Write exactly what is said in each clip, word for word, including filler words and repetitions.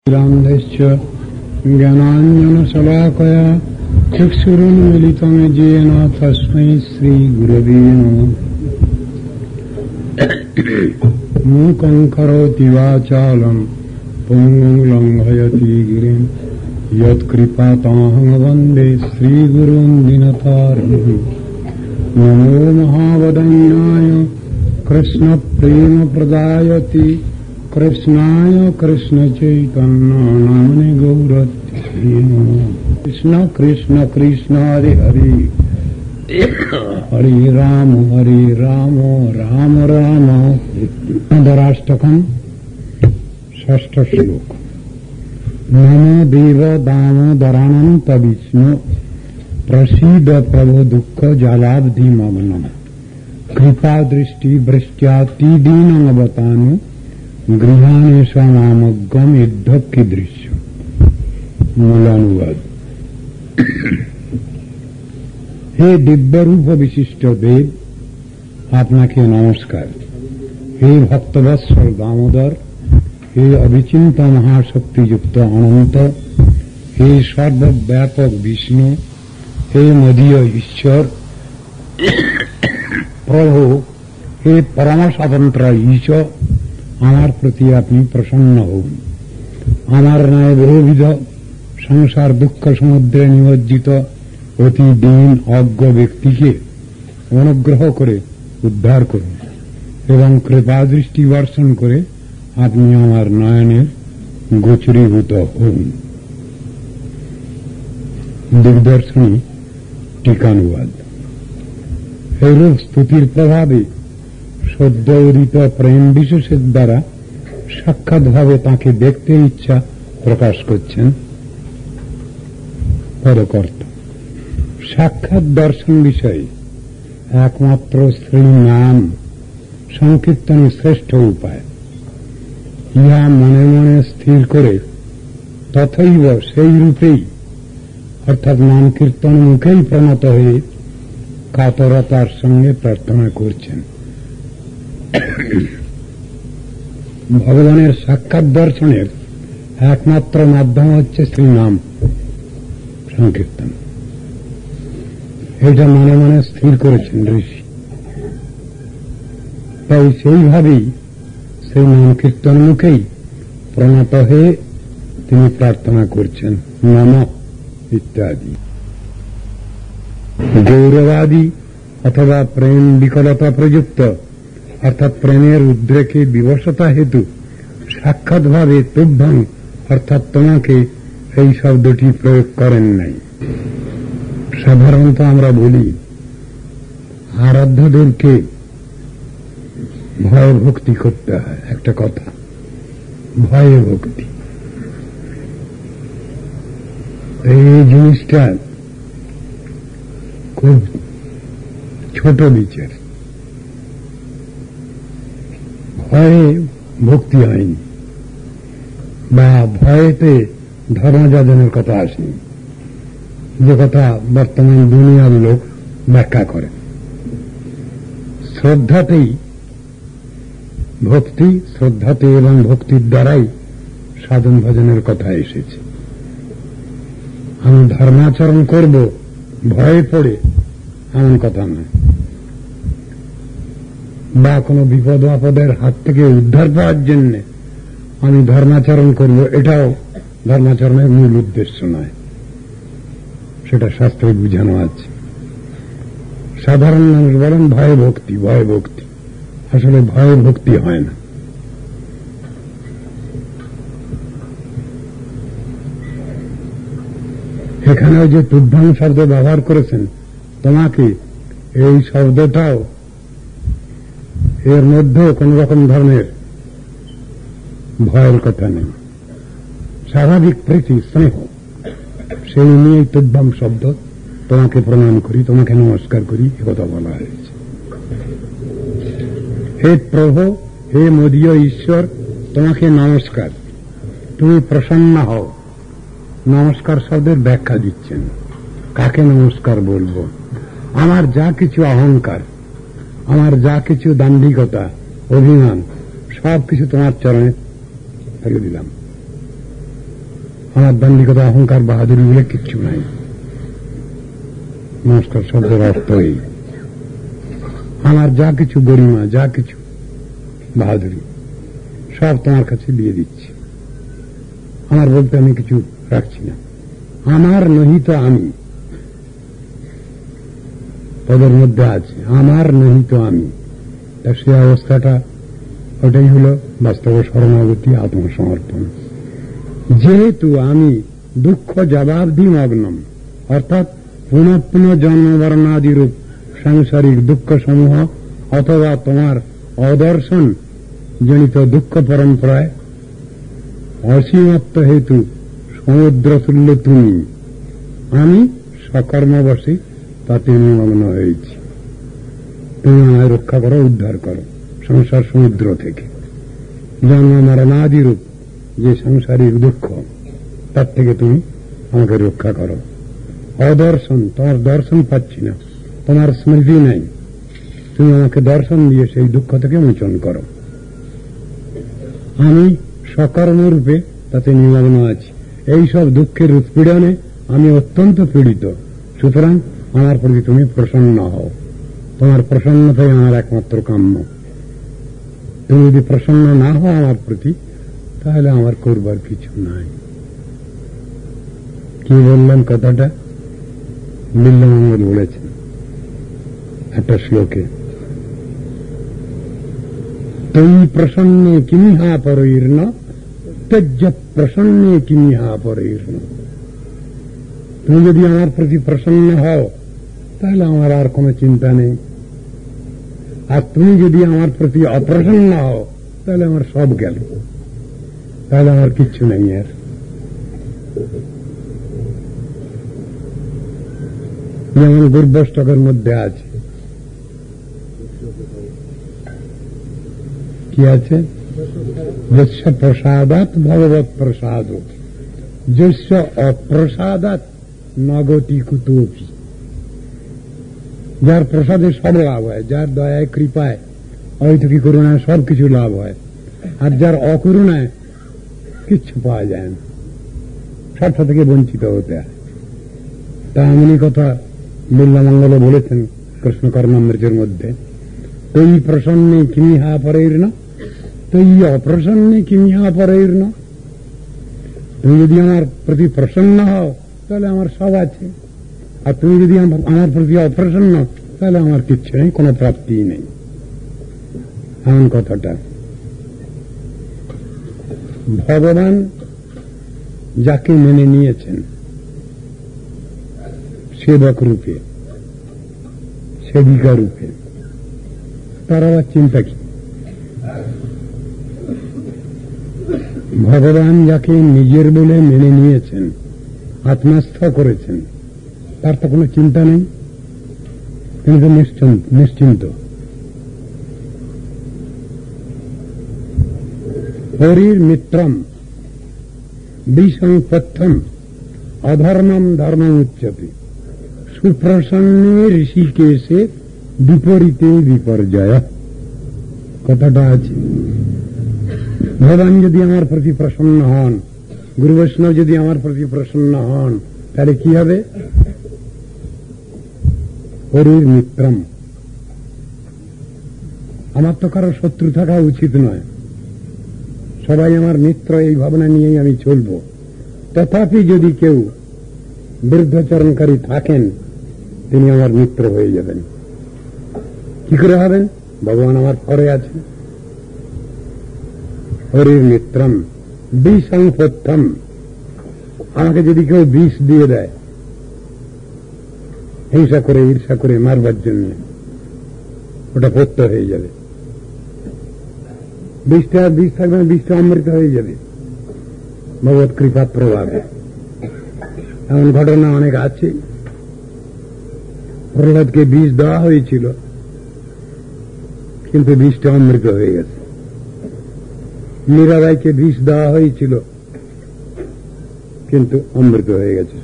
रामधश्च ज्ञानाञ्जनशलाकया चक्षुरुन्मीलितं येन तस्मै श्रीगुरवे नमः। मूकं करोति वाचालं पुंगं लङ्घयति गिरिं यत्कृपातमहं वन्दे श्रीगुरुं दीनतारिणं। नमो महावदन्याय कृष्णप्रेमप्रदायते कृष्णाय कृष्ण चैतन्य नामने गौरत्ते कृष्ण कृष्ण कृष्ण हरे हरे हरे राम हरे राम राम राम। दराष्टकम षष्ठ श्लोक। नमो देव दामोदरानंत विष्णु प्रसीद प्रभो दुःख जलाब्धि मग्नम कृपा दृष्टि वृष्ट्याति दीनवतानु गृहानेशमामग्गम युद्ध की दृश्य। मूलानुवाद। हे दिव्य रूप विशिष्ट देव, आपनाके नमस्कार। हे भक्तवत्सल दामोदर, हे अभिचिंत महाशक्ति युक्त अनंत, हे सर्वव्यापक विष्णु, हे मदीय ईश्वर प्रभु, हे परम स्वतंत्र ईश्वर, আমার প্রতি আপনি প্রসন্ন হন। আমার ন্যায় বহুবিধ সংসার দুঃখ সমুদ্রে নিমজ্জিত অতি দীন অজ্ঞ ব্যক্তিকে অনুগ্রহ করে উদ্ধার করুন এবং কৃপা দৃষ্টি বর্ষণ করে আপনি আমার নয়নের গোচরীভূত হন। দিগদর্শনী টিকানুবাদ। এইরূপ স্তুতির প্রভাবে সদ্য উদিত প্রেম বিশেষের দ্বারা সাক্ষাৎভাবে তাঁকে দেখতে ইচ্ছা প্রকাশ করছেন পদকর্তা। সাক্ষাৎ দর্শন বিষয়ে একমাত্র শ্রী নাম সংকীর্তনের শ্রেষ্ঠ উপায়। ইহা মনে মনে স্থির করে তথৈব সেই রূপেই অর্থাৎ নাম কীর্তন মুখেই প্রণত হয়ে কাতরতার সঙ্গে প্রার্থনা করছেন। ভগবানের সাক্ষাৎ দর্শনের একমাত্র মাধ্যম হচ্ছে শ্রীনাম সংকীর্তন। এটা মনে মনে স্থির করেছেন ঋষি। তাই সেইভাবেই সেই নাম কীর্তন মুখেই প্রণত হয়ে তিনি প্রার্থনা করছেন নম ইত্যাদি। গৌরবাদী অথবা প্রেম বিকলতা প্রযুক্ত অর্থাৎ প্রেমের উদ্রেকে বিবশতা হেতু সাক্ষাৎ ভাবে তুভ্যং অর্থাৎ তোমাকে এই শব্দটি প্রয়োগ করেন নাই। সাধারণত আমরা বলি আরাধ্যদেরকে ভয় ভক্তি করতে হয়, একটা কথা ভয়ে ভক্তি। এই জিনিসটা খুব ছোট বিচার। ভয়ে ভক্তি হয়নি বা ভয়েতে ধর্মযাজনের কথা আসেনি, যে কথা বর্তমান দুনিয়ার লোক ব্যাখ্যা করে। শ্রদ্ধাতেই ভক্তি, শ্রদ্ধাতে এবং ভক্তির দ্বারাই সাধন ভজনের কথা এসেছে। আমি ধর্মাচরণ করব ভয়ে পড়ে এমন কথা নয়, বা কোনো বিপদ আপদের হাত থেকে উদ্ধার পাওয়ার জন্য আমি ধর্মাচরণ করব, এটাও ধর্মাচরণের মূল উদ্দেশ্য নয়। সেটা শাস্ত্রে বুঝানো আছে। সাধারণ মানুষ বলেন ভয় ভক্তি, ভয় ভক্তি। আসলে ভয় ভক্তি হয় না। এখানেও যে তুভ্যাং শব্দ ব্যবহার করেছেন তোমাকে, এই শব্দটাও এর মধ্যেও কোন রকম ধরনের ভয়ের কথা নেই। স্বাভাবিক প্রীতি স্নেহ, সেই নিয়েই তুভ্যাং শব্দ। তোমাকে প্রণাম করি, তোমাকে নমস্কার করি, একথা বলা হয়েছে। হে প্রভু, হে মদীয় ঈশ্বর, তোমাকে নমস্কার, তুমি প্রসন্ন হও। নমস্কার শব্দের ব্যাখ্যা দিচ্ছেন। কাকে নমস্কার বলবো? আমার যা কিছু অহংকার, আমার যা কিছু দাম্ভিকতা, অভিমান, সব কিছু তোমার চরণে ফেলে দিলাম। আমার দান্ডিকতা অহংকার বাহাদুরি বলে কিচ্ছু নাই। নমস্কার শব্দের অর্থ এই, আমার যা কিছু গরিমা, যা কিছু বাহাদুরি সব তোমার কাছে দিয়ে দিচ্ছি। আমার বলতে আমি কিছু রাখছি না। আমার নহি তো আমি, পদের মধ্যে আছে আমার নহি তো আমি। তা সে অবস্থাটা ওটাই হল বাস্তব শরণাগতি, আত্মসমর্পণ। যেহেতু আমি দুঃখ জবাবধি মগ্নম, অর্থাৎ পুনঃ পুনঃ জন্মবর্ণাদিরূপ সাংসারিক দুঃখ সমূহ অথবা তোমার অদর্শন জনিত দুঃখ পরম্পরায় অসীমত্ব হেতু সমুদ্র তুল্য তুমি, আমি সকর্মবশে তাতে নিমগ্ন হয়েছি। তুমি আমায় রক্ষা করো, উদ্ধার করো সংসার সমুদ্র থেকে। জন্ম মরণাদিরূপ যে সাংসারিক দুঃখ, তার থেকে তুমি আমাকে রক্ষা করো। অদর্শন, তোমার দর্শন পাচ্ছি না, তোমার স্মৃতি নাই, তুমি আমাকে দর্শন দিয়ে সেই দুঃখ থেকে মোচন করো। আমি সকর্মরূপে তাতে নিমগ্ন আছি। এইসব দুঃখের উৎপীড়নে আমি অত্যন্ত পীড়িত। সুতরাং আমার প্রতি তুমি প্রসন্ন হও। তোমার প্রসন্নতাই আমার একমাত্র কাম্য। তুমি যদি প্রসন্ন না হও আমার প্রতি, তাহলে আমার করবার কিছু নাই। কি বললেন কথাটা? বিল্লমঙ্গল বলেছেন একটা শ্লোকে, তৈ প্রসন্নে কিমিহা পরৈর্ন তেজ্য প্রসন্নে কিমিহা পরৈর্ন। তুমি যদি আমার প্রতি প্রসন্ন হও তাহলে আমার আর কোনো চিন্তা নেই, আর তুমি যদি আমার প্রতি অপ্রসন্ন হও তাহলে আমার সব গেল, তাহলে আমার কিচ্ছু নেই। আর যেমন দুর্বষ্টকের মধ্যে আছে, কি আছে? যস্য প্রসাদাৎ ভগবৎ প্রসাদ, যস্য অপ্রসাদাৎ নগতি কুতোপি। যার প্রসাদে সব লাভ হয়, যার দয়ায় কৃপায় অহেতুকি করুণায় সব কিছু লাভ হয়, আর যার অকরুণায় কিচ্ছু পাওয়া যায় না, সবটা থেকে বঞ্চিত হতে হয়। তা এমনই কথা বিল্লমঙ্গল বলেছেন কৃষ্ণ কর্ণামৃতের মধ্যে, তৈ প্রসন্নে কিমিহা পরৈর্ন তৈ অপ্রসন্নে কিমিহা পরৈর্ন। তুমি যদি আমার প্রতি প্রসন্ন হও তাহলে আমার সব আছে, আর তুমি যদি আমার প্রতি অপ্রসন্ন তাহলে আমার কিচ্ছু নেই, কোনো প্রাপ্তি নেই। এমন কথাটা ভগবান যাকে মেনে নিয়েছেন সেবক রূপে, সেবিকা রূপে, তার আবার চিন্তা কি? ভগবান যাকে নিজের বলে মেনে নিয়েছেন, আত্মস্থ করেছেন, তার তো কোনো চিন্তা নেই, তিনি তো নিশ্চিন্ত। হরির মিত্রম বিসংপথ্যম অধর্মম ধর্মম উচ্যতে সুপ্রসন্নে ঋষিকেশে বিপরীতে বিপর্যয়। কথাটা আছে, ভগবান যদি আমার প্রতি প্রসন্ন হন, গুরু বৈষ্ণব যদি আমার প্রতি প্রসন্ন হন, তাহলে কি হবে? হরির মিত্রম। আমার তো কারো শত্রু থাকা উচিত নয়, সবাই আমার মিত্র, এই ভাবনা নিয়েই আমি চলব। তথাপি যদি কেউ বিরুদ্ধাচরণকারী থাকেন, তিনি আমার মিত্র হয়ে যাবেন। কি করে হবেন? ভগবান আমার পরে আছেন। হরির মিত্রম বিসংপথ্যম। আমাকে যদি কেউ বিষ দিয়ে দেয়, হিংসা করে ঈর্ষা করে মারবার জন্য, ওটা পথ্য হয়ে যাবে। বিষটা আর বিষ থাকবে না, বিষটা অমৃত হয়ে যাবে ভগবৎ কৃপা প্রভাবে। এমন ঘটনা অনেক আছে। প্রহ্লাদকে বিষ দেওয়া হয়েছিল, কিন্তু বিষটা অমৃত হয়ে গেছে। মীরাবাইকে বিষ দেওয়া হয়েছিল, কিন্তু অমৃত হয়ে গেছে।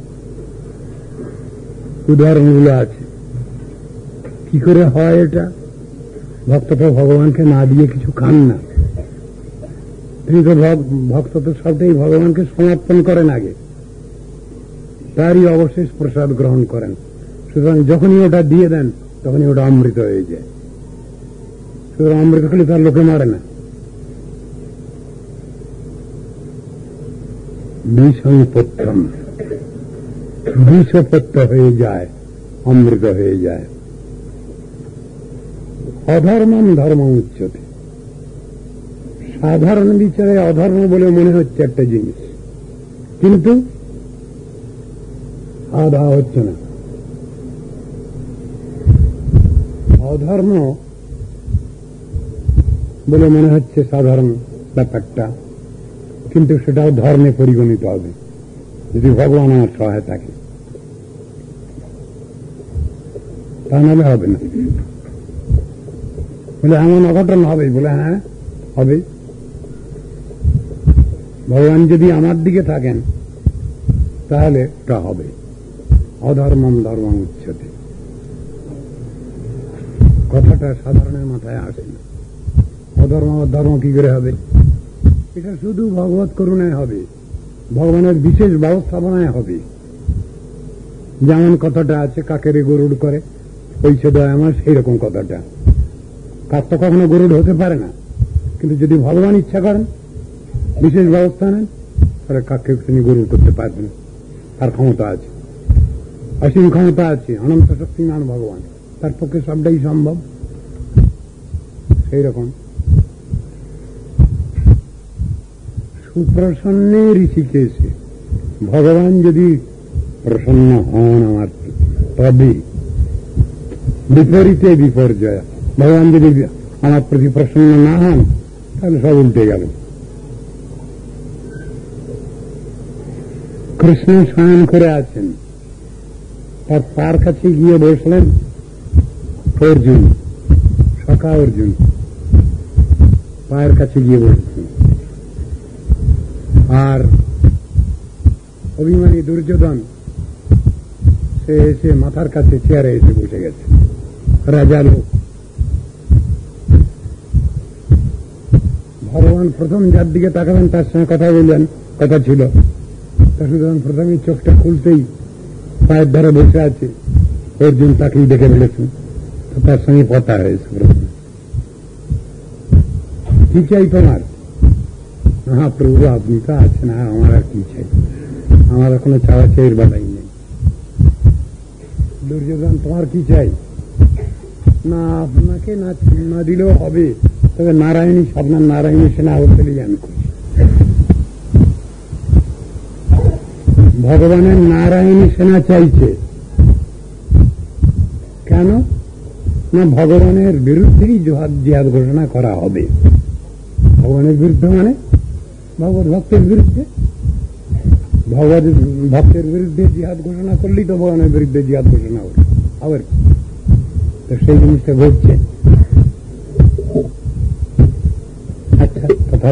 উদাহরণগুলো আছে। কি করে হয় এটা? ভক্ত তো ভগবানকে না দিয়ে কিছু খান না, তিনি তো ভক্ত তো সবটাই ভগবানকে সমর্পণ করেন আগে, তারই অবশেষ প্রসাদ গ্রহণ করেন। সুতরাং যখনই ওটা দিয়ে দেন তখনই ওটা অমৃত হয়ে যায়। সুতরাং অমৃত খেলে তার লোকে মারে না। বিষপত্যম, বিষপত্য হয়ে যায়, অমৃত হয়ে যায়। অধর্মম ধর্ম উচ্চতে, সাধারণ বিচারে অধর্ম বলে মনে হচ্ছে একটা জিনিস, কিন্তু আধা হচ্ছে না। অধর্ম বলে মনে হচ্ছে সাধারণ ব্যাপারটা, কিন্তু সেটাও ধর্মে পরিগণিত হবে যদি ভগবান আমার সহায় থাকে, তা নাহলে হবে না। বলে এমন অঘটন হবে, বলে হ্যাঁ হবে। ভগবান যদি আমার দিকে থাকেন তাহলে তা হবে। অধর্মম ধর্মম উচ্চতে, কথাটা সাধারণের মাথায় আসে না। অধর্ম ধর্ম কি করে হবে? এটা শুধু ভগবত করুণায় হবে, ভগবানের বিশেষ ব্যবস্থাপনায় হবে। যেমন কথাটা আছে, কাকেরে গরুড় করে পৈছে দেয় আমার, সেই রকম কথাটা। কাক তো কখনো গরুড় হতে পারে না, কিন্তু যদি ভগবান ইচ্ছা করেন, বিশেষ ব্যবস্থা নেন, তাহলে কাককে তিনি গরুড় করতে পারবেন। তার ক্ষমতা আছে, অসীম ক্ষমতা আছে, অনন্ত শক্তিমান ভগবান, তার পক্ষে সবটাই সম্ভব। সেই রকম সুপ্রসন্নে ঋষিকেশে ভগবান যদি প্রসন্ন হন আমার, তবে বিপরীতে বিপর্যয়। ভগবান যদি আমার প্রতি প্রসন্ন না হন তাহলে সব উল্টে গেল। কৃষ্ণ শয়ন করে আছেন, তার পার কাছে গিয়ে বসলেন অর্জুন, সখা অর্জুন পায়ের কাছে গিয়ে বসছেন, আর অভিমানী দুর্যোধন সে এসে মাথার কাছে চেয়ারে এসে বসে গেছে। রাজা লোক। ভগবান প্রথম যার দিকে তাকাবেন তার সঙ্গে কথা বললেন, কথা ছিল। সুতরাং প্রথমে চোখটা খুলতেই পায়ের ধারে বসে আছে অর্জুন, তাকেই দেখে ফেলেছেন, তার সঙ্গে কথা হয়েছে। কি চাই তোমার? হ্যাঁ প্রভু, আপনি তো আছেন, আর আমার আর কি চাই? আমার কোনো চাওয়া চাইর বেলাই নেই। দুর্যোধন, তোমার কি চাই? না আপনাকে না দিলেও হবে, তবে নারায়ণী, আপনার নারায়ণী সেনা হোটেলে আমি খুশি। ভগবানের নারায়ণী সেনা চাইছে কেন? না ভগবানের বিরুদ্ধেই জিহাদ ঘোষণা করা হবে। ভগবানের বিরুদ্ধে মানে ভগবত ভক্তের বিরুদ্ধে। ভগবত ভক্তের বিরুদ্ধে জিহাদ ঘোষণা করলেই তো ভগবানের বিরুদ্ধে জিহাদ ঘোষণা হবে। আবার তো সেই জিনিসটা ঘটছে। আচ্ছা, কথা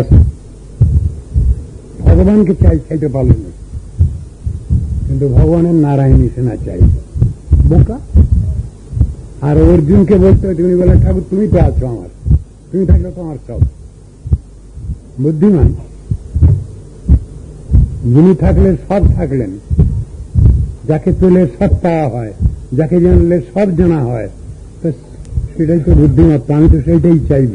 ভগবানকে চাই, চাইতে পারলেন না, কিন্তু ভগবানের নারায়ণী সেনা চাই। বোকা। আর অর্জুনকে বলতে হয়, তুমি বলেন ঠাকুর তুমি তো আছো আমার, তুমি থাকলে তো আমার সব। বুদ্ধিমান যিনি থাকলে সব থাকলেন, যাকে পেলে সব পাওয়া হয়, যাকে জানলে সব জানা হয়, তো সেটাই তো বুদ্ধিমত্তা। আমি তো সেইটাই চাইব।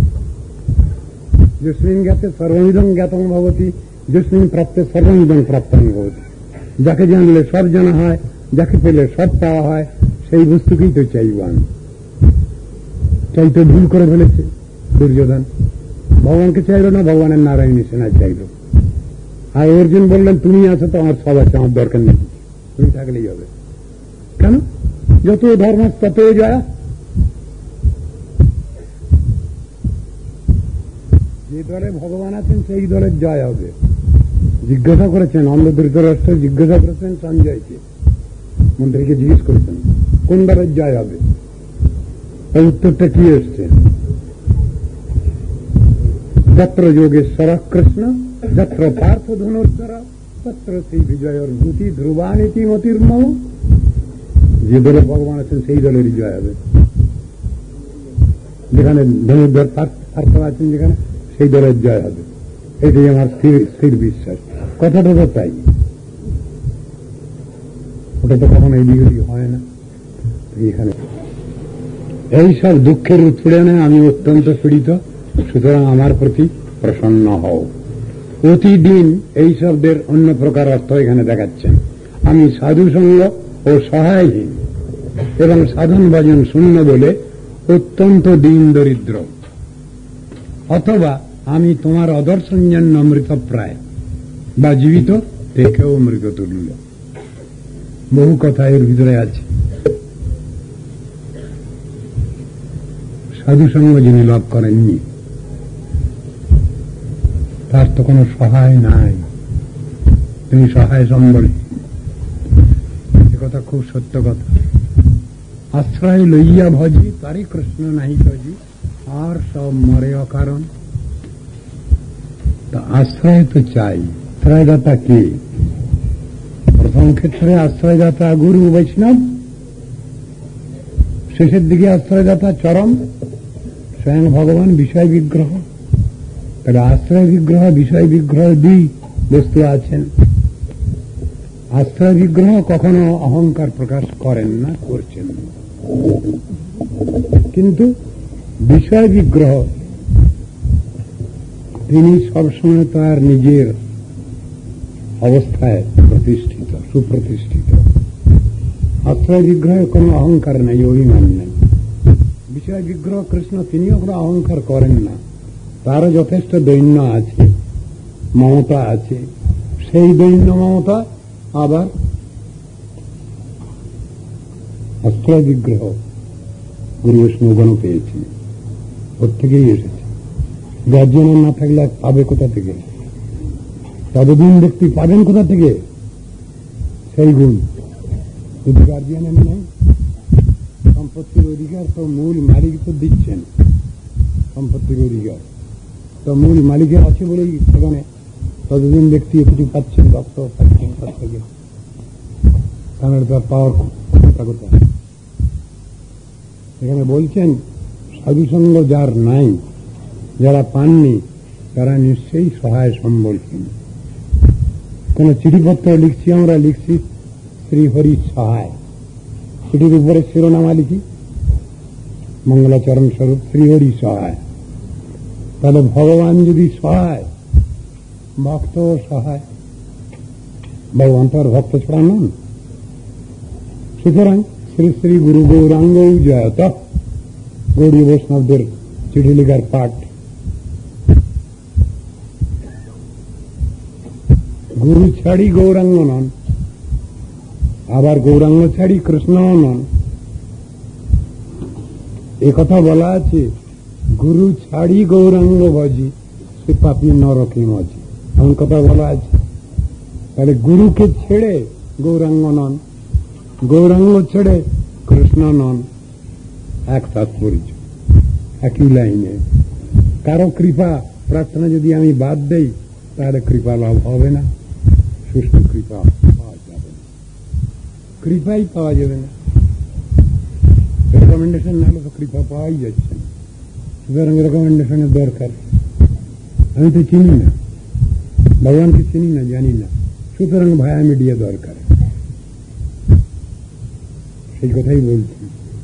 যস্মিন জ্ঞাতে সর্বমিদং জ্ঞাতং ভবতি, যস্মিন প্রাপ্তে সর্বমিদং প্রাপ্তং ভবতি। যাকে জানলে সব জানা হয়, যাকে পেলে সব পাওয়া হয়, সেই বস্তুকেই তো চাইব আমি। চাইতে ভুল করে ফেলেছে দুর্যোধন, ভগবানকে চাইল না, ভগবানের নারায়ণী সেনা চাইল। আর অর্জুন বললেন তুমি আছো তো আমার সব আছে, আমার দরকার নেই, তুমি থাকলেই হবে। কেন? যত ধর্ম তত জয়। যে দলে ভগবান আছেন সেই দলের জয় হবে। জিজ্ঞাসা করেছেন অন্ধ ধৃতরাষ্ট্র, জিজ্ঞাসা করেছেন সঞ্জয়কে, মন্ত্রীকে জিজ্ঞেস করেছেন কোন দলের জয় হবে। উত্তরটা কি এসছে? যত্র যোগেশ্বর কৃষ্ণ, যত্র পার্থ ধনুর্ধর, তত্র সেই বিজয়ের ভূতি ধ্রুবানীতি মতির্মম। যে দলে ভগবান আছেন সেই দলেরই জয় হবে। যেখানে ধনুর্ধর পার্থ আছেন, যেখানে সেই দলের জয় হবে। এটাই আমার স্থির স্থির বিশ্বাস। কথাটা তো তাই, ওটা তো কখনো এই বিগতি হয় না। এখানে এইসব দুঃখের উৎপীড়নে আমি অত্যন্ত পীড়িত, সুতরাং আমার প্রতি প্রসন্ন হও। প্রতিদিন এই শব্দের অন্য প্রকার অর্থ এখানে দেখাচ্ছেন। আমি সাধুসঙ্গ ও সহায়হীন এবং সাধন ভজন শূন্য বলে অত্যন্ত দিন দরিদ্র, অথবা আমি তোমার অদর্শনজন্য মৃতপ্রায় বা জীবিত থেকেও মৃত তুল্য। বহু কথা এর ভিতরে আছে। সাধুসঙ্গ যিনি লাভ করেননি তার তো কোনো সহায় নাই, তিনি সহায় সম্বল। কথা খুব সত্য কথা। আশ্রয় লইয়া ভজি তারি কৃষ্ণ নাহি ভজি, আর সব মরে অকারণ। তা আশ্রয় তো চাই। আশ্রয়দাতা কে? প্রথম ক্ষেত্রে আশ্রয়দাতা গুরু বৈষ্ণব, শেষের দিকে আশ্রয়দাতা চরম স্বয়ং ভগবান বিষয় বিগ্রহ। তাহলে আশ্রয় বিগ্রহ বিষয় বিগ্রহ দুই বস্তু আছেন। আশ্রয় বিগ্রহ কখনো অহংকার প্রকাশ করেন না, করছেন না, কিন্তু বিষয় বিগ্রহ তিনি সবসময় তার নিজের অবস্থায় প্রতিষ্ঠিত, সুপ্রতিষ্ঠিত। আশ্রয় বিগ্রহে কোনো অহংকার নেই, অভিমান নেই। বিষয় বিগ্রহ কৃষ্ণ, তিনিও কোনো অহংকার করেন না, তারও যথেষ্ট দৈন্য আছে, মমতা আছে। সেই দৈন্য মমতা আবার আশ্রয় বিগ্রহ গুরু বৈষ্ণবগণ পেয়েছে, প্রত্যেকেই এসেছে। গার্জিয়ান না থাকলে পাবে কোথা থেকে? ততদিন ব্যক্তি পাবেন কোথা থেকে সেই গুণ? যদি গার্জিয়ানের নেই, সম্পত্তির অধিকার তো মূল মালিক তো দিচ্ছেন। সম্পত্তির অধিকার তো মূল মালিকের আছে বলেই সেখানে ততদিন ব্যক্তি কিছু পাচ্ছেন, রক্ত পাচ্ছেন তার থেকে। তাহলে তার পাওয়ার কথা কোথায়? এখানে বলছেন সাধুসঙ্গ যার নাই, যারা পাননি, তারা নিশ্চয়ই সহায় সম্বলহীন। কোন চিঠিপত্র লিখছি, আমরা লিখছি শ্রী হরি সহায়, চিঠির উপরে শিরোনামা লিখি মঙ্গলাচরণ স্বরূপ শ্রীহরি সহায়। তাহলে ভগবান যদি সহায়, ভক্ত সহায়, ভগবান তো আর ভক্ত ছাড়া নন। সুতরাং শ্রী শ্রী গুরু গৌরাঙ্গ জয়ত, গৌরী বৈষ্ণবদের চিঠি লেখার পাঠ। গুরু ছাড়ি গৌরাঙ্গ নন, আবার গৌরাঙ্গ ছাড়ি কৃষ্ণও নন। একথা বলা আছে, গুরু ছাড়ি গৌরাঙ্গ ভজি সে পাপি নরকে মজি, এমন কথা বলা আছে। তাহলে গুরুকে ছেড়ে গৌরাঙ্গ নন, গৌরাঙ্গ ছেড়ে কৃষ্ণ নন, এক তাৎপর্য, একই লাইনে। কারো কৃপা প্রার্থনা যদি আমি বাদ দেই, তাহলে কৃপা লাভ হবে না, সুষ্ঠু কৃপা পাওয়া যাবে না, কৃপাই পাওয়া যাবে না। রেকমেন্ডেশন না হলে তো কৃপা পাওয়াই যাচ্ছে না। সুতরাং রেকমেন্ডেশনের দরকার। আমি তো চিনি না, ভগবানকে চিনি না, জানি না, সুতরাং ভায়া মিডিয়া দরকার। সেই কথাই বলছি।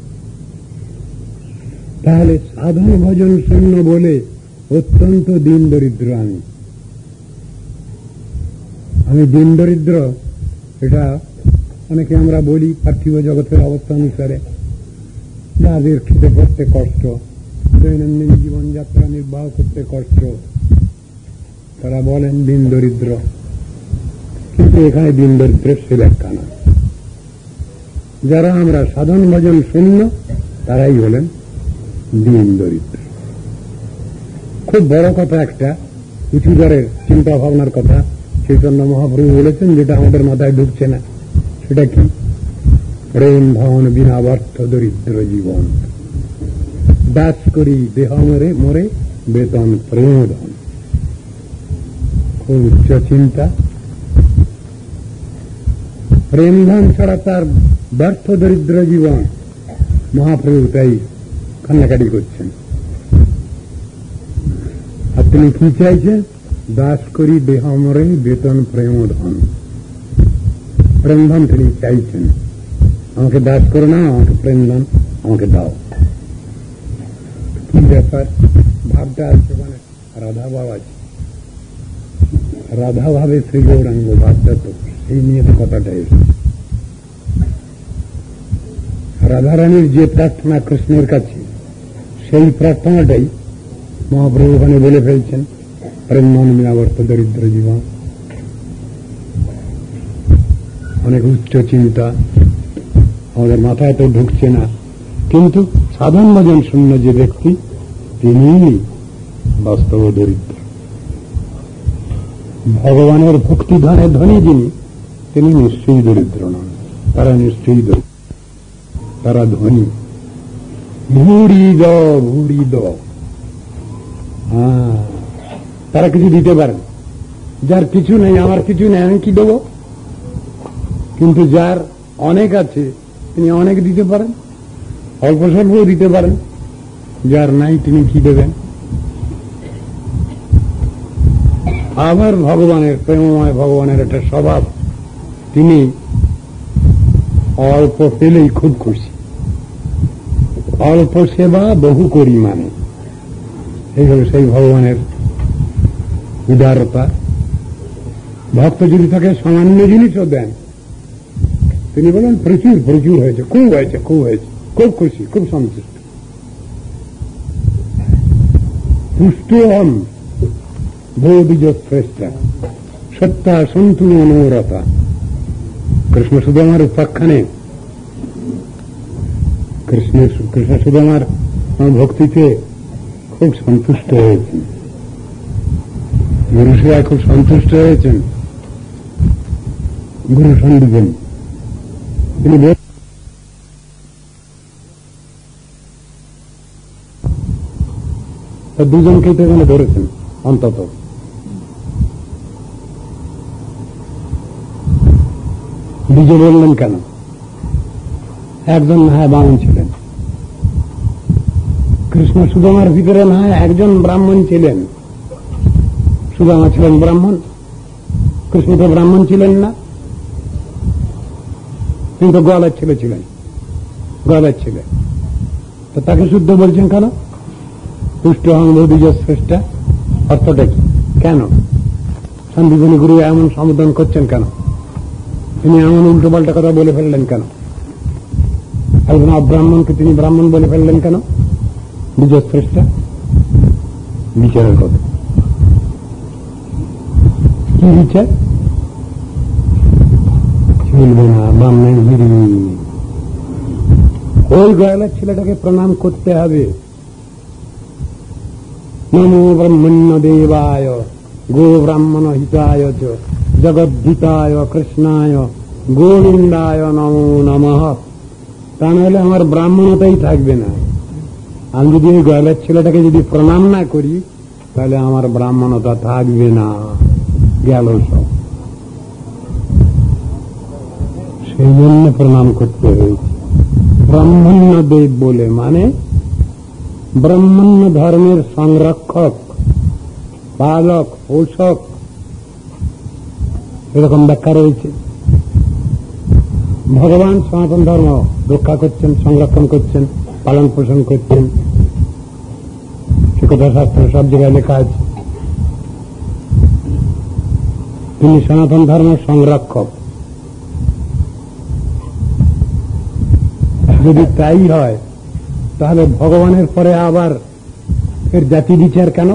তাহলে সাধন ভজন শূন্য বলে অত্যন্ত দিন দরিদ্র। আমি আমি দিন দরিদ্র, এটা অনেকে আমরা বলি পার্থিব জগতের অবস্থা অনুসারে, যাদের খেতে পড়তে কষ্ট, দৈনন্দিন জীবনযাত্রা নির্বাহ করতে কষ্ট, তারা বলেন দিন দরিদ্র। কিন্তু এখানে দিন দরিদ্রের সে ব্যাখ্যা না। যারা আমরা সাধন ভজন শূন্য, তারাই হলেন দিন দরিদ্র। খুব বড় কথা একটা, উঁচু দরের চিন্তা ভাবনার কথা চৈতন্য মহাপ্রভু বলেছেন, যেটা আমাদের মাথায় ঢুকছে না। সেটা কি? প্রেম ধন বিনা ব্যর্থ দরিদ্র জীবন, দাস করি দেহ মরে মরে বেতন প্রেম ধন। খুব উচ্চ চিন্তা। প্রেম ধন ছাড়া তার ব্যর্থ দরিদ্র জীবন। মহাপ্রভু তাই কান্নাকাটি করছেন। আর তিনি কি চাইছেন? দাস করি দেহমরে বেতন প্রেম ধন। প্রেমধন তিনি চাইছেন, আমাকে দাস করো না, আমাকে প্রেমধন আমাকে দাও। কি ব্যাপার? ভাবটা আছে মানে রাধা ভাব আছে, রাধা ভাবে শ্রী গৌরাঙ্গ ভাবটা তো সেই নিয়ে তো কথাটা এসেছে। রাধারানীর যে প্রার্থনা কৃষ্ণের কাছে, সেই প্রার্থনাটাই মহাপ্রভু ওখানে বলে ফেলছেন, প্রেমধন মিলাবর্ত দরিদ্র জীবন। অনেক উচ্চ চিন্তা আমাদের মাথায় তো ঢুকছে না, কিন্তু সাধারণ ভজন শূন্য যে ব্যক্তি, তিনি বাস্তব দরিদ্র। ভগবানের ভক্তি ধনে ধনী যিনি, তিনি নিশ্চয়ই দরিদ্র নন, তারা নিশ্চয়ই দরিদ্র, তারা ধনী। ভুরি দ ভুরি দ, হ্যাঁ, তারা কিছু দিতে পারেন। যার কিছু নেই, আমার কিছু নেই, আমি কি দেব? কিন্তু যার অনেক আছে, তিনি অনেক দিতে পারেন, অল্প স্বল্পও দিতে পারেন। যার নাই, তিনি কি দেবেন? আবার ভগবানের প্রেমময় ভগবানের একটা স্বভাব, তিনি অল্প পেলেই খুব খুশি। অল্প সেবা বহু করি মানে, এই হল সেই ভগবানের উদারতা। ভক্ত যদি তাকে সামান্য জিনিসও দেন, তিনি বলেন প্রচুর প্রচুর হয়েছে, খুব হয়েছে, খুব হয়েছে, খুব খুশি, খুব সন্তুষ্ট। পুষ্ট হন ভৌবিজ শ্রেষ্ঠা সত্তা সন্তু মনোরতা। কৃষ্ণ সুদামার উপাখ্যানে কৃষ্ণ কৃষ্ণ সুদামার ভক্তিতে খুব সন্তুষ্ট হয়েছেন, গুরু সেবায় খুব সন্তুষ্ট হয়েছেন। গুরু সন্দিবেন তিনি দুজনকেই তো এখানে ধরেছেন অন্তত। দ্বিজ বললেন কেন? একজন না হয় বামন ছিলেন, কৃষ্ণ সুদামার ভিতরে না হয় একজন ব্রাহ্মণ ছিলেন। সুদামা ছিলেন ব্রাহ্মণ, কৃষ্ণ তো ব্রাহ্মণ ছিলেন না, কিন্তু গোয়ালের ছেলে ছিলেন, গোয়ালের ছেলে। তো তাকে শুদ্ধ বলছেন কেন? পুষ্ট হং ভৌবিজ শ্রেষ্ঠা, অর্থটা কি? কেন সন্দীপনী গুরু এমন সম্বোধন করছেন কেন? তিনি এমন উল্টো পাল্টা কথা বলে ফেললেন কেন? একজন অব্রাহ্মণকে তিনি ব্রাহ্মণ বলে ফেললেন কেন? বিজয় শ্রেষ্ঠা বিচারের কথা। কি বিচার? চলবে না, ব্রাহ্মণ গিরি। ওই গয়ালের ছেলেটাকে প্রণাম করতে হবে। নমো ব্রহ্মণ্য দেবায় গো ব্রাহ্মণ হিতায় চ জগদ্ধিতায় কৃষ্ণায় গোবিন্দায় নমো নমঃ। তা নাহলে আমার ব্রাহ্মণতাই থাকবে না। আমি যদি ওই গয়ালের ছেলেটাকে যদি প্রণাম না করি, তাহলে আমার ব্রাহ্মণতা থাকবে না, গেল সব। সেই জন্য প্রণাম করতে হয়েছে। ব্রাহ্মণ্য দেব বলে মানে ব্রাহ্মণ্য ধর্মের সংরক্ষক, পালক, পোষক, এরকম ব্যাখ্যা রয়েছে। ভগবান সনাতন ধর্ম রক্ষা করছেন, সংরক্ষণ করছেন, পালন পোষণ করছেন, সে কথা শাস্ত্র সব জায়গায় লেখা আছে। তিনি সনাতন ধর্মের সংরক্ষক। যদি তাই হয়, তাহলে ভগবানের পরে আবার এর জাতি বিচার কেন?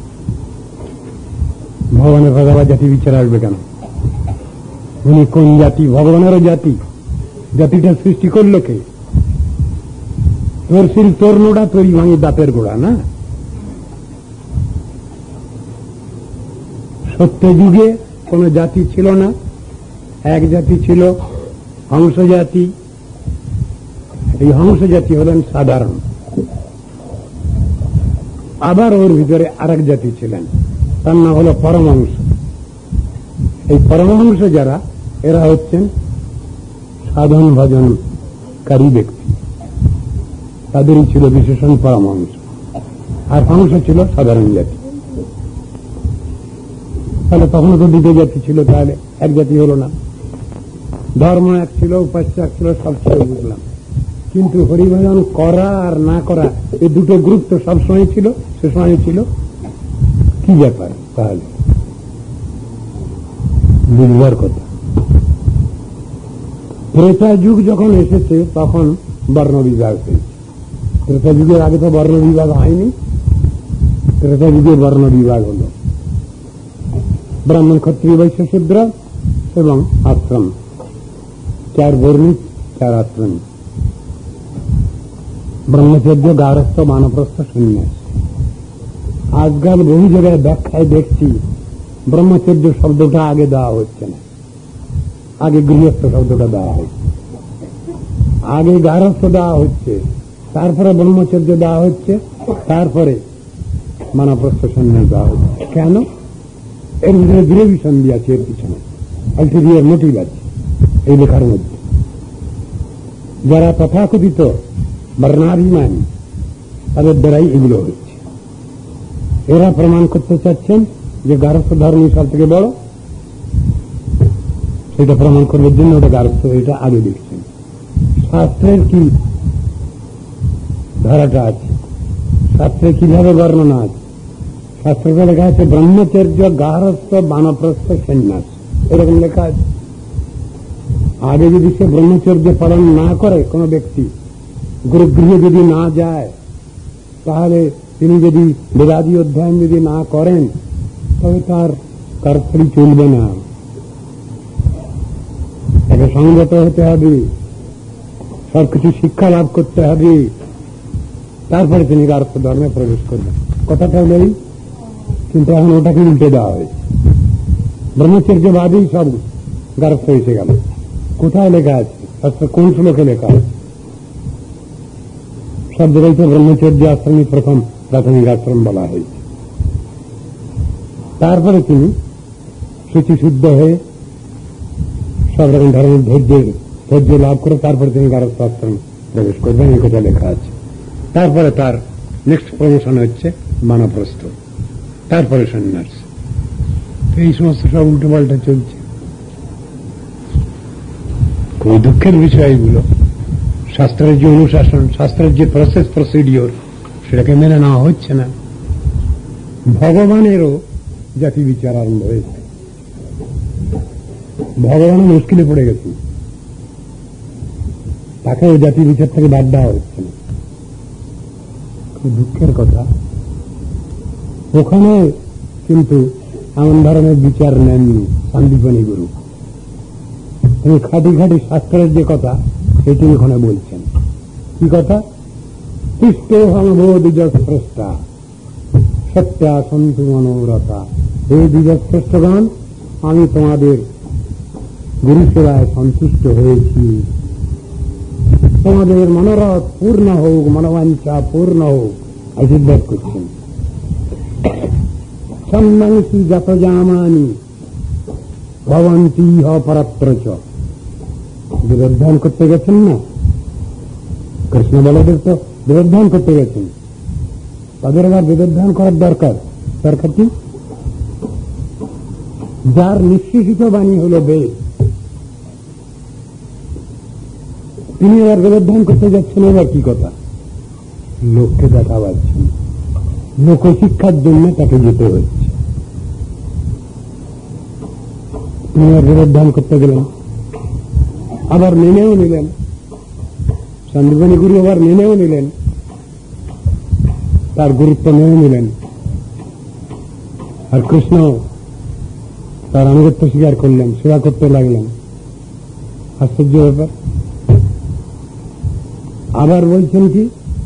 ভগবানের পরে আবার জাতি বিচার আসবে কেন? উনি কোন জাতি? ভগবানেরও জাতি। জাতিটা সৃষ্টি করলো কে? তোর শিল তোর নোড়া, তোরই ভাঙি দাঁতের গোড়া না? সত্য যুগে কোন জাতি ছিল না, এক জাতি ছিল, হংস জাতি। এই হংস জাতি হলেন সাধারণ। আবার ওর ভিতরে আরেক জাতি ছিলেন, তার নাম হল পরমহংস। এই পরমহংস যারা, এরা হচ্ছেন সাধন ভজনকারী ব্যক্তি, তাদেরই ছিল বিশেষণ পরমহংস। আর হংস ছিল সাধারণ জাতি। তাহলে তখনও তো দুটো জাতি ছিল, তাহলে এক জাতি হল না। ধর্ম এক ছিল, উপাস্য এক ছিল, সব ছিল, বুঝলাম। কিন্তু হরিভজন করা আর না করা এই দুটো গ্রুপ তো সবসময় ছিল, সে সময় ছিল। কি ব্যাপার তাহলে? বুঝবার কথা। ত্রেতা যুগ যখন এসেছে তখন বর্ণ বিভাগ হয়েছে। ত্রেতা যুগের আগে তো বর্ণ বিভাগ হয়নি, ত্রেতা যুগে বর্ণ বিভাগ হল। ব্রাহ্মণ, ক্ষত্রিয়, বৈশ্য, শূদ্র এবং আশ্রম, চার বর্ণিক, চার আশ্রম। ব্রহ্মচর্য, গারস্থ, বানপ্রস্থ, সন্ন্যাস। আজকাল বহু জায়গায় ব্যাখ্যায় দেখছি ব্রহ্মচর্য শব্দটা আগে দেওয়া হচ্ছে না, আগে গৃহস্থ শব্দটা দেওয়া হচ্ছে, আগে গারস্থ দেওয়া হচ্ছে, তারপরে ব্রহ্মচর্য দেওয়া হচ্ছে, তারপরে বানপ্রস্থ, সন্ন্যাস দেওয়া হচ্ছে। কেন? এর ভিতরে ডিরেভিশন আছে, এর পিছনে আলটেরিয়ার মোটিভ আছে এই লেখার মধ্যে। যারা তথাকথিত বর্ণাভিমানী তাদের দ্বারাই এগুলো হচ্ছে। এরা প্রমাণ করতে চাচ্ছেন যে গারস্থ ধর্ম সব থেকে বড়, সেটা প্রমাণ করবার জন্য ওটা গারস্থ, এটা আগে দেখছেন। শাস্ত্রের কি ধারাটা আছে, শাস্ত্রে কিভাবে বর্ণনা আছে? শাস্ত্রটা লেখা আছে ব্রহ্মচর্য, গারস্থ, বানপ্রস্থ, সন্ন্যাস, এরকম লেখা আছে। আগে যদি সে ব্রহ্মচর্য পালন না করে, কোন ব্যক্তি গুরুগৃহে যদি না যায়, তাহলে তিনি যদি বেদাদি অধ্যয়ন যদি না করেন, তবে তার কারফড়ি চলবে না। তাকে সংযত হতে হবে, সবকিছু শিক্ষা লাভ করতে হবে, তারপরে তিনি গারস্থ ধর্মে প্রবেশ করবেন। কথাটা নেই, কিন্তু এখন ওটাকে উল্টে দেওয়া হয়েছে। ব্রহ্মচর্যবাদী সব গারস্থ এসে গেল। কোথায় লেখা আছে? শাস্ত্র কোন শ্লোকে লেখা আছে? সব জায়গায় তো ব্রহ্মচর্য আশ্রমই প্রথম প্রাথমিক আশ্রম বলা হয়েছে। তারপরে তিনি শুচিশুদ্ধ হয়ে সব রকম ধরনের ধৈর্য ধৈর্য লাভ করে তারপরে তিনি গারস্থ আশ্রম প্রবেশ করবেন, এই কথা লেখা আছে। তারপরে তার নেক্সট প্রমোশন হচ্ছে বানপ্রস্থ, তারপরে সন্ন্যাস। এই সমস্ত সব উল্টো পাল্টা চলছে। খুবই দুঃখের বিষয় এগুলো। শাস্ত্রের যে অনুশাসন, শাস্ত্রের যে প্রসেস প্রসিডিওর, সেটাকে মেনে নেওয়া হচ্ছে না। ভগবানেরও জাতি বিচার আরম্ভ হয়েছে। ভগবানও মুশকিলে পড়ে গেছে, তাকেও জাতি বিচার থেকে বাদ দেওয়া হচ্ছে না। খুব দুঃখের কথা। ওখানে কিন্তু এমন ধরনের বিচার নেননি সন্দীপনী গুরু। তিনি খাঁটি খাঁটি শাস্ত্রের যে কথা সেটি ওখানে বলছেন। কি কথা? তিষ্ঠো হমভো দ্বিজশ্রেষ্ঠা সত্যা সন্তু মনোরথা। হে দ্বিজশ্রেষ্ঠগণ, আমি তোমাদের গুরু সেবায় সন্তুষ্ট হয়েছি। তোমাদের মনোরথ পূর্ণ হোক, মনোবাঞ্ছা পূর্ণ হোক, আশীর্বাদ করছেন। সম্মাংসি যত জামানি ভবন্তি অপরাত্রচ। বেদোধ্যান করতে গেছেন না কৃষ্ণ বলদেব, তো বেদোধ্যান করতে গেছেন, তাদের আবার বেদোধ্যান করার দরকার। দরকার কি? যার নিঃশেষিত বাণী হল বেদ, তিনি এবার বেদোধ্যান করতে যাচ্ছেন। এবার কি কথা? লোককে দেখা পাচ্ছেন, লোকশিক্ষার জন্য তাকে যেতে হচ্ছে। তিনি আর বেদোধ্যান করতে গেলেন, আবার মেনেও নিলেন। সন্দীপনী গুরু আবার মেনেও নিলেন, তার গুরুত্ব মেনে নিলেন। আর কৃষ্ণ তার আনুগত্য স্বীকার করলেন, সেবা করতে লাগলেন। আশ্চর্য ব্যাপার। আবার বলছেন কি,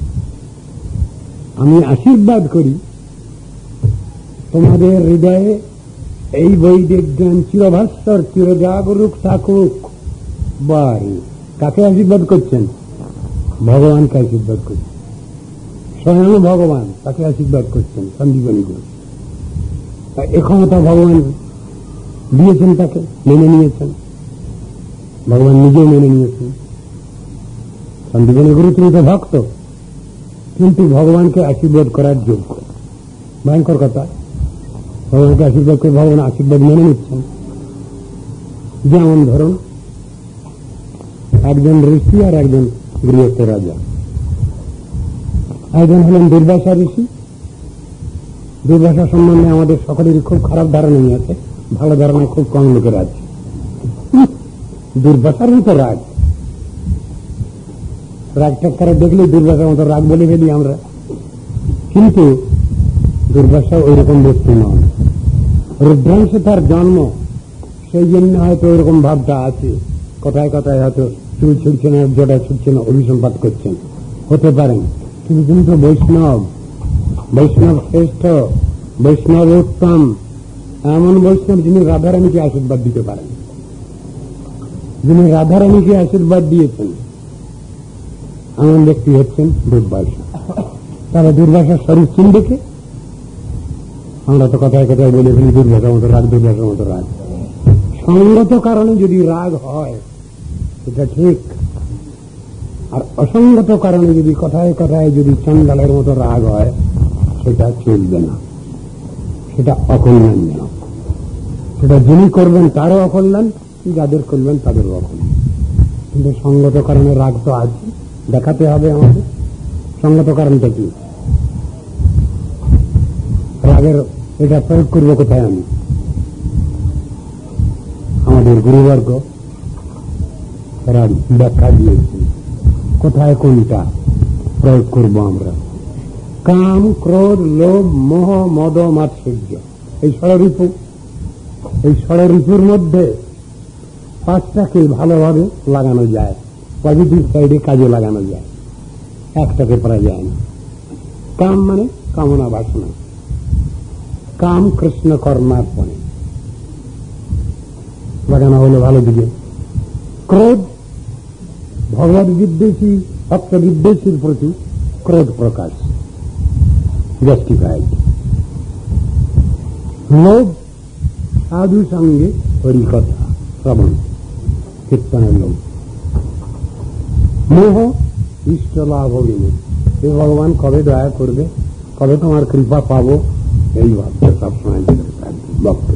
আমি আশীর্বাদ করি তোমাদের হৃদয়ে এই বৈদিক জ্ঞান চিরভাস্বর চিরজাগরুক থাকুক। বারে কাকে আশীর্বাদ করছেন? ভগবানকে আশীর্বাদ করছেন, স্বয়ং ভগবান তাকে আশীর্বাদ করছেন সন্দীপনী গুরু। এ ক্ষমতা ভগবান দিয়েছেন, তাকে মেনে নিয়েছেন, ভগবান নিজেও মেনে নিয়েছেন। সন্দীপনী গুরু তুমি তো ভক্ত, কিন্তু ভগবানকে আশীর্বাদ করার যোগ্য। ভয়ঙ্কর কথা। ভগবানকে আশীর্বাদ করে ভগবান আশীর্বাদ মেনে নিচ্ছেন। যেমন ধরুন একজন ঋষি আর একজন গৃহস্থ রাজা। একজন হলেন দুর্বাসা ঋষি। দুর্বাসা সম্বন্ধে আমাদের সকলেরই খুব খারাপ ধারণাই আছে, ভালো ধারণা খুব কম লোকের আছে। দুর্বাসার মতো রাগ, রাগটা করে দেখলে দুর্বাসার মতো রাগ বলে ফেলি আমরা, কিন্তু দুর্বাসা ওই রকম বস্তু নয়। রুদ্রাংশে তার জন্ম, সেই জন্য হয়তো ওইরকম ভাবটা আছে। কথায় কথায় হয়তো চুল ছুটছে না, জটা ছুটছে না, অভিসম্পাত করছেন, হতে পারেন। কিন্তু কিন্তু বৈষ্ণব, বৈষ্ণব শ্রেষ্ঠ, বৈষ্ণব উত্তম, এমন বৈষ্ণব যিনি রাধারানীকে আশীর্বাদ দিতে পারেন, যিনি রাধারানীকে আশীর্বাদ দিয়েছেন, এমন ব্যক্তি হচ্ছেন দুর্বাসা। তাহলে দুর্বাসার স্বরূপ চিনবে কে? আমরা তো কথায় কথায় বলে ফেলি দুর্বাসার মতো রাগ, দুর্বাসার মতো রাগ। সঙ্গত কারণে যদি রাগ হয় সেটা ঠিক, আর অসঙ্গত কারণে যদি কথায় কথায় যদি চণ্ডালের মতো রাগ হয় সেটা চলবে না, সেটা অকল্যাণজনক। সেটা যিনি করবেন তারও অকল্যাণ, যাদের করবেন তাদেরও অকল্যাণ। কিন্তু সঙ্গত কারণে রাগ তো আছে, দেখাতে হবে আমাদের সঙ্গত কারণটা কি। রাগের এটা প্রয়োগ করবো কোথায়? আমি আমাদের গুরুবর্গ তারা ব্যাখ্যা দিয়েছি কোথায় কোনটা প্রয়োগ করবো আমরা। কাম, ক্রোধ, লোভ, মোহ, মদ, মাৎসর্য, এই ষড়ঋতু, এই ষড়ঋতুর মধ্যে পাঁচটাকে ভালোভাবে লাগানো যায়, পজিটিভ সাইডে কাজে লাগানো যায়, একটাকে পারা যায় না। কাম মানে কামনা বাসনা, কাম কৃষ্ণ কর্মার্পণে লাগানো হলো ভালো দিকে। ক্রোধ ভগবত বিদ্বেষী, ভক্ত বিদ্বেষীর প্রতি ক্রোধ প্রকাশ, জাস্টিফাইড। লোভ সাধু সঙ্গে হরিকথা শ্রবণ কীর্তনের লোভ। মোহ ইষ্ট লাভ অভিনয়, সে ভগবান কবে দয়া করবে, কবে তোমার কৃপা পাবো, এই ভাবতে সবসময় ভক্ত।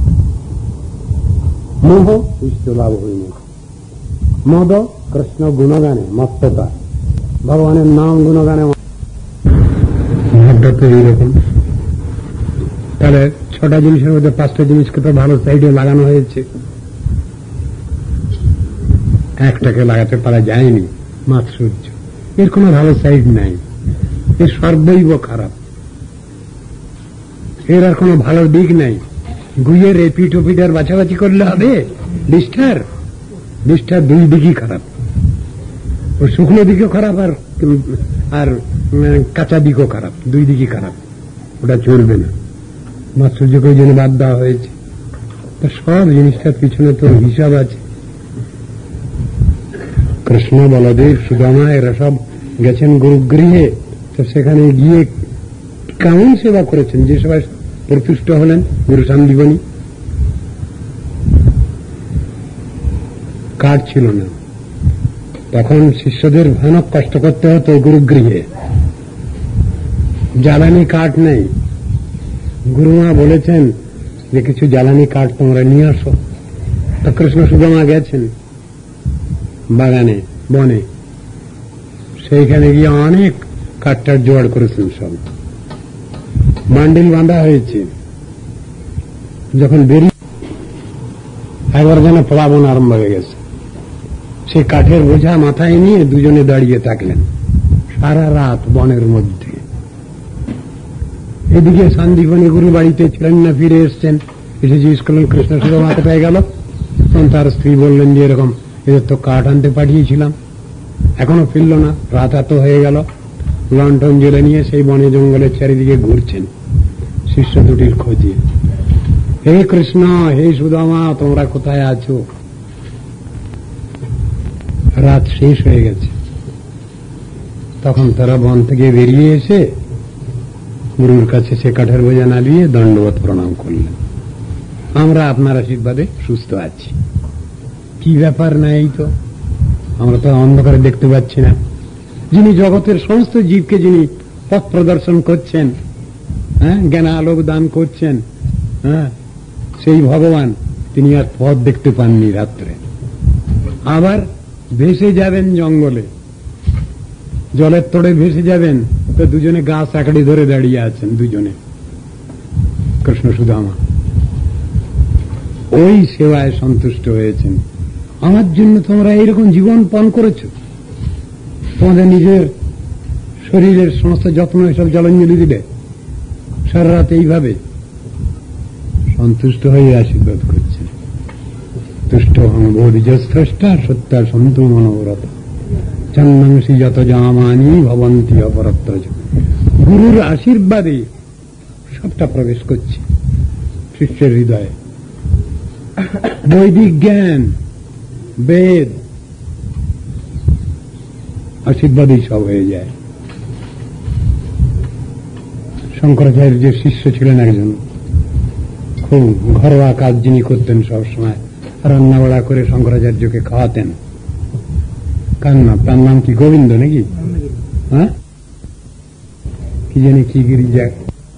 মোহ ইষ্ট লাভ অভিনয়। মদ কৃষ্ণ গুণগানে মত্ততা, ভগবানের নাম গুণগানে ভাবটা তো এইরকম। তাহলে ছটা জিনিসের মধ্যে পাঁচটা জিনিসকে তো ভালো সাইডে লাগানো হয়েছে, একটাকে লাগাতে পারা যায়নি। মাৎসর্য, এর কোনো ভালো সাইড নাই, এর সর্বৈব খারাপ, এর আর কোনো ভালো দিক নাই। গুইয়ের এপিট ওপিট আর বাছাবাছি করলে হবে? লিস্টার লিস্টার দুই দিকই খারাপ, ও শুকনো দিকও খারাপ আর আর কাঁচা দিকও খারাপ, দুই দিকই খারাপ, ওটা চলবে না। মাৎসর্যকে ওই জন্য বাদ দেওয়া হয়েছে। তো সব জিনিসটার পিছনে তো হিসাব আছে। কৃষ্ণ, বলদেব, সুদামা এরা সব গেছেন গুরুগৃহে, তো সেখানে গিয়ে কেমন সেবা করেছেন, যে সেবা প্রতুষ্ট হলেন গুরু সন্দীপনী। কাঠ ছিল না, তখন শিষ্যদের ভয়ানক কষ্ট করতে হতো গুরুগৃহে, জ্বালানি কাঠ নেই। গুরুমা বলেছেন যে কিছু জ্বালানি কাঠ তোমরা নিয়ে আসো। তো কৃষ্ণ সুদামা গেছেন বাগানে, বনে, সেইখানে গিয়ে অনেক কাঠটার জোগাড় করেছেন, সব বান্ডিল বাঁধা হয়েছে। যখন বেরিয়ে একবার যেন প্লাবন আরম্ভ হয়ে গেছে, সেই কাঠের বোঝা মাথায় নিয়ে দুজনে দাঁড়িয়ে থাকলেন সারা রাত বনের মধ্যে। এদিকে সন্দীপনী গুরু বাড়িতে ছিলেন না, ফিরে এসছেন, এসে জিজ্ঞেস করলেন কৃষ্ণ সুদামা কোথায় গেল? তখন তার স্ত্রী বললেন যে এরকম এদের তো কাঠ আনতে পাঠিয়েছিলাম, এখনো ফিরল না, রাত এত হয়ে গেল। লণ্ঠন জ্বেলে নিয়ে সেই বনে জঙ্গলের চারিদিকে ঘুরছেন শিষ্য দুটির খোঁজে। হে কৃষ্ণ, হে সুদামা, তোমরা কোথায় আছো? রাত শেষ হয়ে গেছে। তখন তারা বন থেকে বেরিয়ে এসে গুরুর কাছে সে কাঠের বোঝা নামিয়ে দণ্ডবত প্রণাম করলেন। আমরা আপনার আশীর্বাদে সুস্থ আছি। কি ব্যাপার না, এই তো আমরা তো অন্ধকারে দেখতে পাচ্ছি না। যিনি জগতের সমস্ত জীবকে যিনি পথ প্রদর্শন করছেন, হ্যাঁ, জ্ঞান আলোক দান করছেন, হ্যাঁ, সেই ভগবান তিনি আর পথ দেখতে পাননি রাত্রে। আবার ভেসে যাবেন জঙ্গলে, জলের তড়ে ভেসে যাবেন, তো দুজনে গাছ আঁকড়ে ধরে দাঁড়িয়ে আছেন দুজনে, কৃষ্ণ সুদামা। ওই সেবায় সন্তুষ্ট হয়েছেন। আমার জন্য তোমরা এইরকম জীবন পান করেছ, তোমাদের নিজের শরীরের সমস্ত যত্ন এসব জলাঞ্জলি দিলে, সারা রাত এইভাবে সন্তুষ্ট হয়ে আশীর্বাদ করছে। তুষ্ট বোধিজস্রষ্টা সত্যা সন্তু মনোরথ চন্দাংশী যত জামানি ভবন্তি অপরত্র। গুরুর আশীর্বাদে সবটা প্রবেশ করছে শিষ্যের হৃদয়ে। বৈদিক জ্ঞান, বেদ আশীর্বাদই সব হয়ে যায়। শঙ্করাচার্যের যে শিষ্য ছিলেন একজন, খুব ঘরোয়া কাজ যিনি করতেন, সবসময় রান্নাবাড়া করে শঙ্করাচার্যকে খাওয়াতেন। কার নাম? তার নাম কি গোবিন্দ নাকি? হ্যাঁ, কি জানি কি গিরি যাক,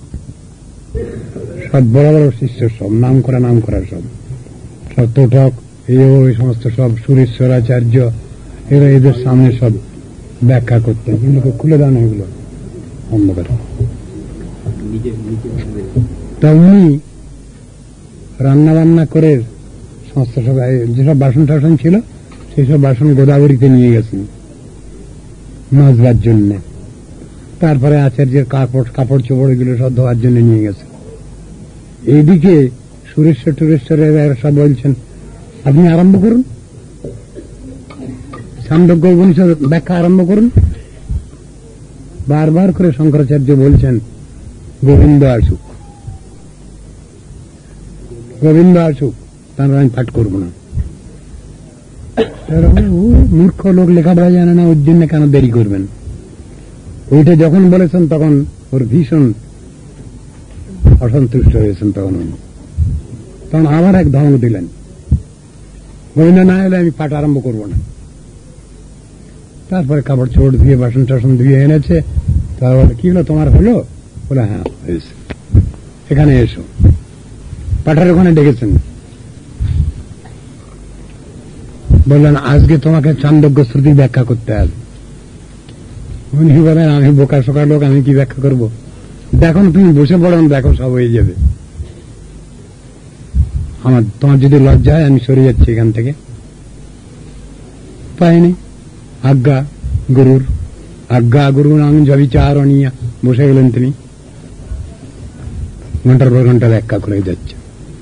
সব বড় বড় শিষ্য, সব নাম করা নাম করা, সব সব তোটক, এই সমস্ত সব সুরেশ্বরাচার্য, এরা এদের সামনে সব ব্যাখ্যা করতেন। কিন্তু খুলে দেন এগুলো অন্ধকার। তা উনি রান্না বান্না করে সমস্ত সব যেসব বাসন টাসন ছিল সেই সব বাসন গোদাবরীতে নিয়ে গেছেন মাজবার জন্য। তারপরে আচার্যের কাপড় কাপড় চোপড় এগুলো সব ধোয়ার জন্য নিয়ে গেছে। এইদিকে সুরেশ্বর টুরেশ্বরের সব বলছেন, আপনি আরম্ভ করুন, ছান্দোগ্য উপনিষদ ব্যাখ্যা আরম্ভ করুন। বারবার করে শঙ্করাচার্য বলছেন, গোবিন্দ আসুক, গোবিন্দ আসুক, তার আমি পাঠ করবো না। মূর্খ লোক লেখাপড়া জানে না, ওর জন্য কেন দেরি করবেন? ওইটা যখন বলেছেন তখন ওর ভীষণ অসন্তুষ্ট হয়েছেন। তখন উনি তখন আবার এক ধমক দিলেন, গোবিন্দ না এলে আমি পাঠ আরম্ভ করবো না। তারপরে কাপড় চোপড় ধুয়ে বাসন টাসন ধুয়ে এনেছে। তারপরে কি হলো, তোমার হলো? বলে হ্যাঁ হয়েছে, এখানে এসো। পাঠার ওখানে ডেকেছেন, বললেন আজকে তোমাকে চান্দোগ্য শ্রুতি ব্যাখ্যা করতে হবে। উনি বলেন, আমি বোকা শোকা লোক, আমি কি ব্যাখ্যা করবো? দেখো তুমি বসে পড়ো, দেখো সব হয়ে যাবে। আমার তোমার যদি লজ্জা হয় আমি সরে যাচ্ছি এখান থেকে। পাইনি, আজ্ঞা গুরুর, আজ্ঞা গুরু নাম জবিচারণীয়া। বসে গেলেন তিনি, ঘন্টার পর ঘন্টা ব্যাখ্যা করে যাচ্ছে।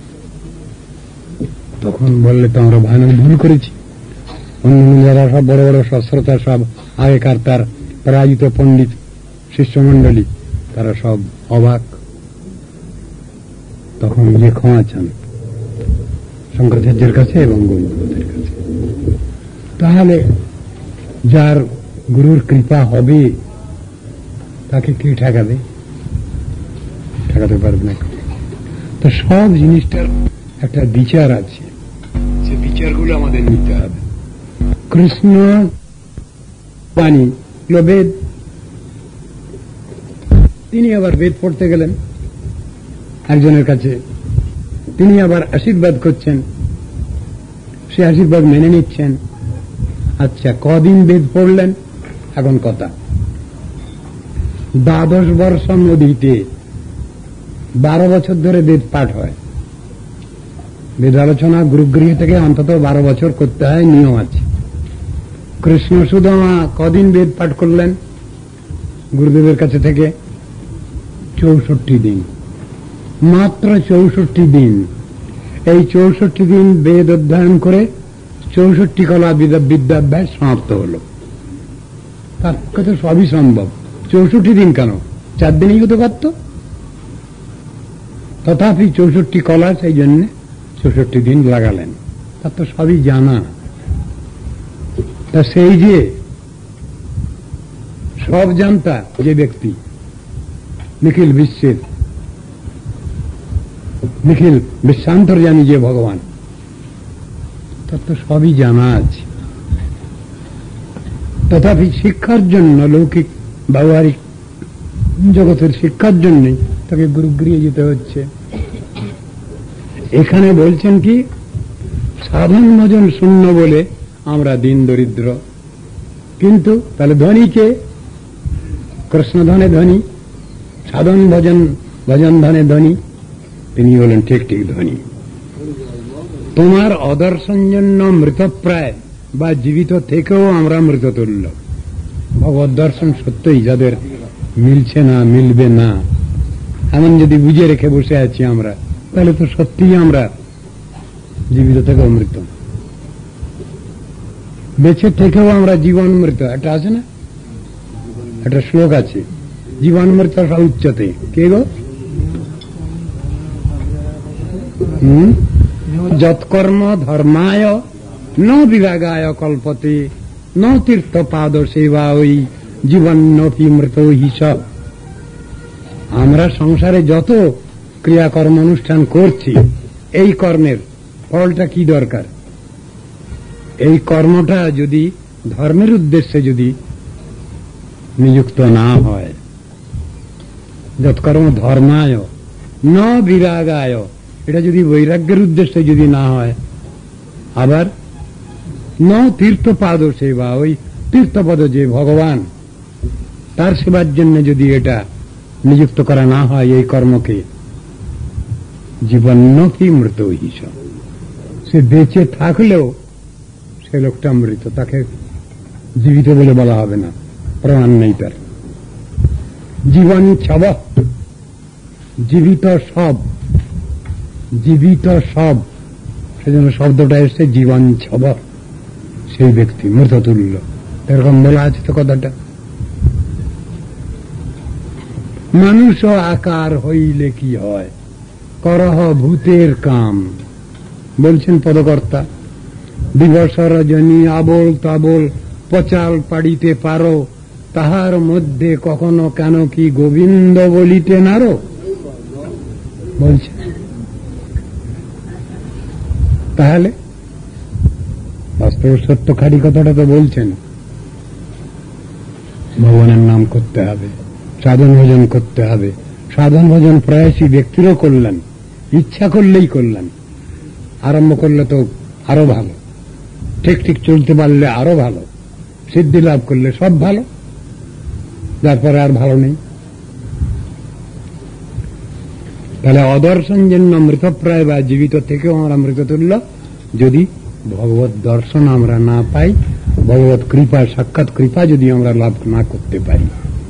তখন বললে তো আমরা ভয়ানক ভুল করেছি। অন্য যারা সব বড় বড় সশ্রতা, সব আগেকার তার পরাজিত পণ্ডিত শিষ্যমণ্ডলী, তারা সব অবাক। তখন গিয়ে ক্ষমা চান শঙ্করাচার্যের কাছে এবং গোবিন্দদের কাছে। তাহলে যার গুরুর কৃপা হবে তাকে কি ঠেকাবে? ঠেকাতে পারবে না। তো সব জিনিসটার একটা বিচার আছে, সে বিচারগুলো আমাদের নিতে হবে। কৃষ্ণ বাণী বেদ, তিনি আবার বেদ পড়তে গেলেন একজনের কাছে, তিনি আবার আশীর্বাদ করছেন, সে আশীর্বাদ মেনে নিচ্ছেন। আচ্ছা, কদিন বেদ পড়লেন? এখন কথা, দ্বাদশ বর্ষ নদীতে বারো বছর ধরে বেদ পাঠ হয়। বেদ আলোচনা গুরুগৃহ থেকে অন্তত বারো বছর করতে হয়, নিয়ম আছে। কৃষ্ণ সুদামা কদিন বেদ পাঠ করলেন গুরুদেবের কাছে থেকে? চৌষট্টি দিন, মাত্র চৌষট্টি দিন। এই চৌষট্টি দিন বেদ অধ্যয়ন করে চৌষট্টি কলা বিদ্যাভ্যাস সমাপ্ত হল। তার পক্ষে তো সবই সম্ভব। চৌষট্টি দিন কেন, চার দিনই হতে পারত। তথাপি চৌষট্টি কলা, সেই জন্য চৌষট্টি দিন লাগালেন। তার তো সবই জানা। তা সেই যে সব জানতা যে ব্যক্তি, নিখিল বিশ্বের নিখিল বিশ্বান্তর্যামী যে ভগবান, তার তো সবই জানা আছে। তথাপি শিক্ষার জন্য, লৌকিক ব্যবহারিক জগতের শিক্ষার জন্যই তাকে গুরুগৃহে যেতে হচ্ছে। এখানে বলছেন কি সাধন ভজন শূন্য বলে আমরা দিন দরিদ্র, কিন্তু তাহলে ধনীকে কৃষ্ণ ধনে ধনী, সাধন ভজন ভজন ধনে ধনী, তিনি বলেন ঠিক ঠিক ধনী। তোমার অদর্শন জন্য মৃতপ্রায় বা জীবিত থেকেও আমরা মৃততুল্য। ভগবত দর্শন সত্যই যাদের মিলছে না, মিলবে না, এমন যদি বুঝে রেখে বসে আছি আমরা, তাহলে তো সত্যিই আমরা জীবিত থেকেও মৃত, বেঁচে থেকেও আমরা জীবন মৃত। একটা আছে না, একটা শ্লোক আছে, জীবন মৃত উচ্চতে, কে গো? হম যৎকর্ম ধর্মায় ন বিভাগায় কল্পতে ন তীর্থ পাদ সেবা ওই জীবন নপি মৃত হিসাব। আমরা সংসারে যত ক্রিয়াকর্ম অনুষ্ঠান করছি, এই কর্মের ফলটা কি দরকার? এই কর্মটা যদি ধর্মের উদ্দেশ্যে যদি নিযুক্ত না হয়, যৎকর্ম ধর্মায় ন বিরাগায়, এটা যদি বৈরাগ্যের উদ্দেশ্যে যদি না হয়, আবার ন তীর্থপাদ সেবা, ওই তীর্থপদ যে ভগবান, তার সেবার জন্য যদি এটা নিযুক্ত করা না হয় এই কর্মকে, জীবন কি মৃত হিসাব। সে বেঁচে থাকলেও সে লোকটা মৃত, তাকে জীবিত বলে বলা হবে না, প্রমাণ নেই তার। জীবন ছব, জীবিত সব, জীবিত সব, সেজন্য শব্দটা এসছে জীবন ছব, সেই ব্যক্তি মৃততুল্য, এরকম বলা আছে তো কথাটা। মানুষ আকার হইলে কি হয়, করহ ভূতের কাম, বলছেন পদকর্তা। দিবস রজনী আবল তাবল পচাল পাড়িতে পারো, তাহার মধ্যে কখনো কেন কি গোবিন্দ বলিতে নারো, বলছেন। তাহলে বাস্তব সত্য খাঁটি কথাটা তো বলছেন, ভগবানের নাম করতে হবে, সাধন ভজন করতে হবে। সাধন ভজন প্রয়াসী ব্যক্তিরও করলেন, ইচ্ছা করলেই করলেন, আরম্ভ করলে তো আরো ভালো, ঠিক ঠিক চলতে পারলে আরো ভালো, সিদ্ধি লাভ করলে সব ভালো, তারপরে আর ভালো নেই। তাহলে অদর্শন জন্য মৃতপ্রায় বা জীবিত থেকেও আমরা মৃততুল্য, যদি ভগবত দর্শন আমরা না পাই, ভগবত কৃপা সাক্ষাৎ কৃপা যদি আমরা লাভ না করতে পারি।